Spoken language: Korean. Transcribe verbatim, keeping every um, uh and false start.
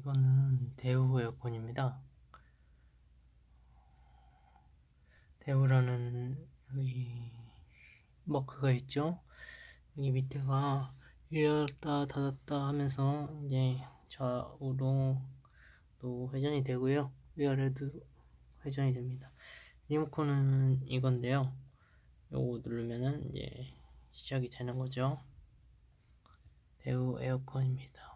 이거는 대우 에어컨입니다. 대우라는 여기 머크가 있죠. 여기 밑에가 열었다 닫았다 하면서 이제 좌우로 또 회전이 되고요, 위아래도 회전이 됩니다. 리모컨은 이건데요, 요거 누르면은 이제 시작이 되는 거죠. 대우 에어컨입니다.